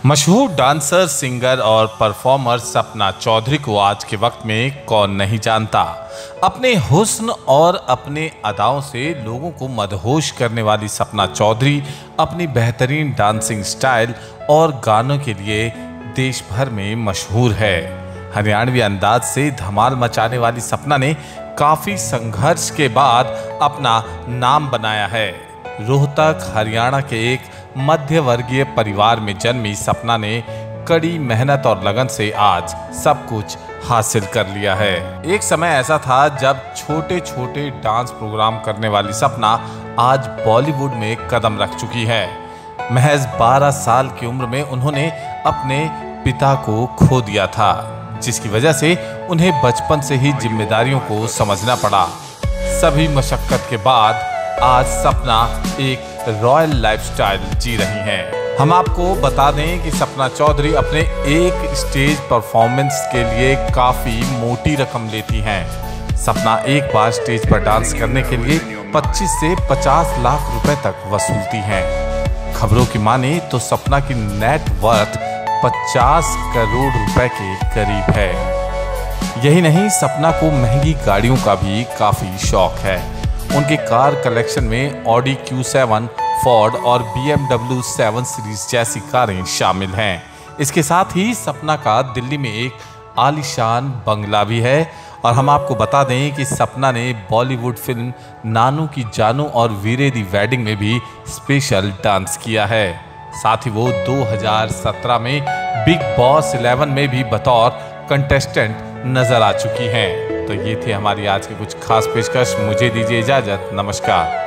मशहूर dancer, singer और performer Sapna Chaudhary को आज के वक्त में कौन नहीं जानता। अपने हुस्न और अपने अदाओं से लोगों को मदहोश करने वाली सपना चौधरी अपनी बेहतरीन डांसिंग स्टाइल और गानों के लिए देश भर में मशहूर है। हरियाणवी अंदाज से धमाल मचाने वाली सपना ने काफी संघर्ष के बाद अपना नाम बनाया है। रोहतक, हरियाणा के एक मध्य वर्गीय परिवार में जन्मी सपना ने कड़ी मेहनत और लगन से आज सब कुछ हासिल कर लिया है। एक समय ऐसा था जब छोटे छोटे डांस प्रोग्राम करने वाली सपना आज बॉलीवुड में कदम रख चुकी है। महज 12 साल की उम्र में उन्होंने अपने पिता को खो दिया था, जिसकी वजह से उन्हें बचपन से ही जिम्मेदारियों को समझना पड़ा। सभी मशक्कत के बाद आज सपना एक रॉयल लाइफस्टाइल जी रही हैं। हम आपको बता दें कि सपना चौधरी अपने एक स्टेज परफॉर्मेंस के लिए काफी मोटी रकम लेती हैं। सपना एक बार स्टेज पर डांस करने के लिए 25 से 50 लाख रुपए तक वसूलती हैं। खबरों की माने तो सपना की नेट वर्थ 50 करोड़ रुपए के करीब है। यही नहीं, सपना को महंगी गाड़ियों का भी काफी शौक है। उनके कार कलेक्शन में ऑडी Q7, फोर्ड और BMW 7 सीरीज जैसी कारें शामिल हैं। इसके साथ ही सपना का दिल्ली में एक आलीशान बंगला भी है। और हम आपको बता दें कि सपना ने बॉलीवुड फिल्म नानू की जानू और वीरे दी वेडिंग में भी स्पेशल डांस किया है। साथ ही वो 2017 में बिग बॉस 11 में भी बतौर कंटेस्टेंट नजर आ चुकी हैं। तो ये थे हमारी आज की कुछ खास पेशकश। मुझे दीजिए इजाजत। नमस्कार।